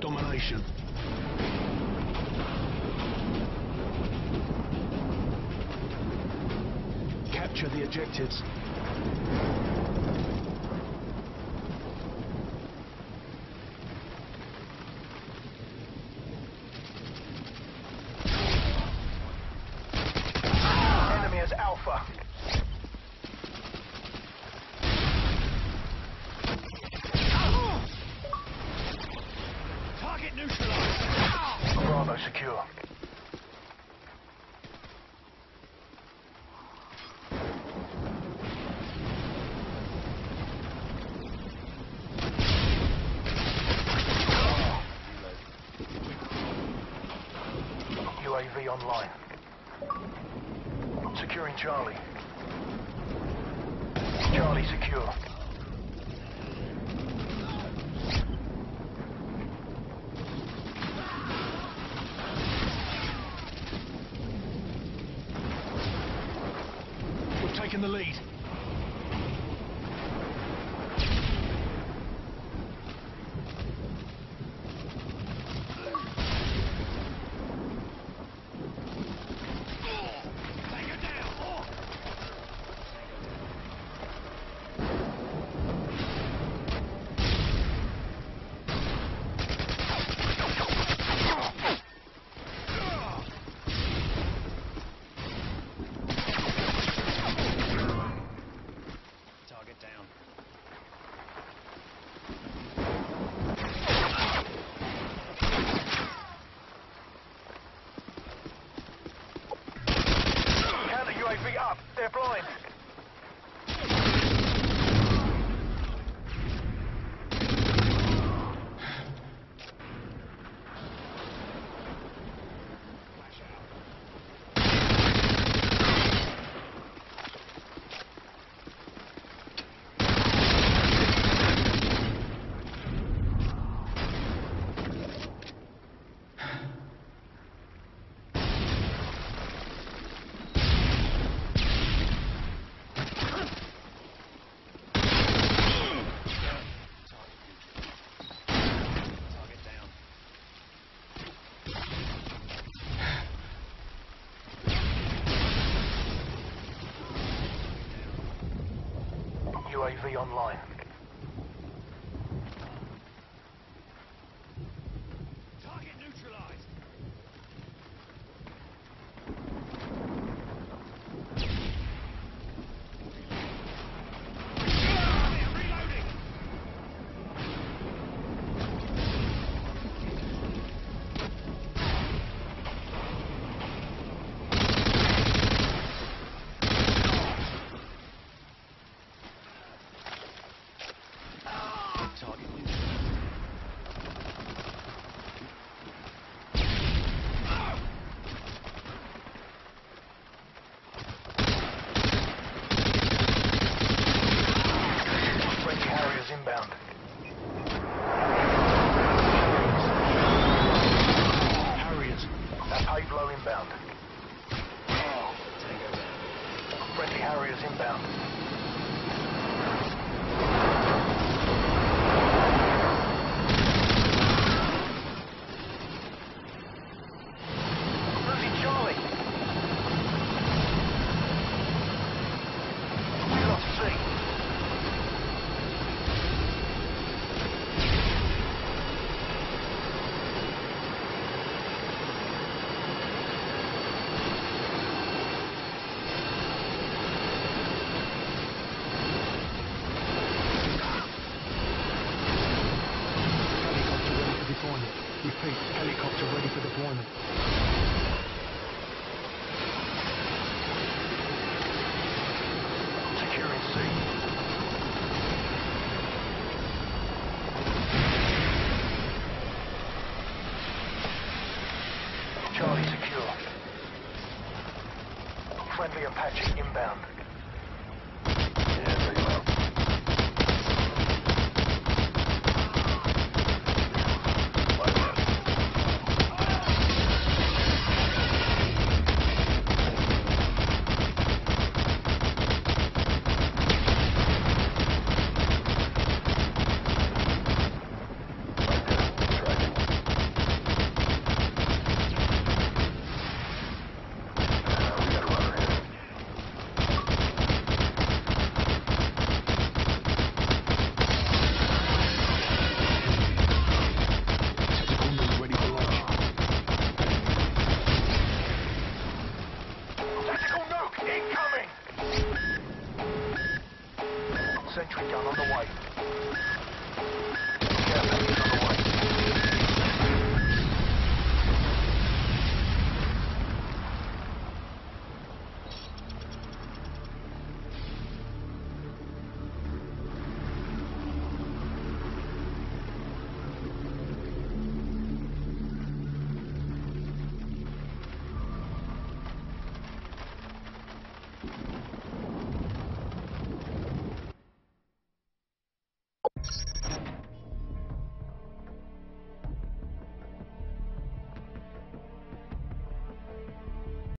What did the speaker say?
domination. Capture the objectives. Enemy is Alpha. Target neutralized. Bravo secure. UAV online. Securing Charlie. Charlie secure. We're taking the lead. Target down. Counter UAV up. They're blind. Flash out. Target down. UAV online. Target neutralized. Reloading. Target neutralized. Friendly Harriers inbound. Harriers. Pave low inbound. Tango down. Friendly Harriers inbound. Losing Charlie. We lost C. Repeat, helicopter ready for deployment. Securing C. Charlie secure. Friendly Apache inbound. Yeah, very well. Right there. Sentry gun on the way. Care package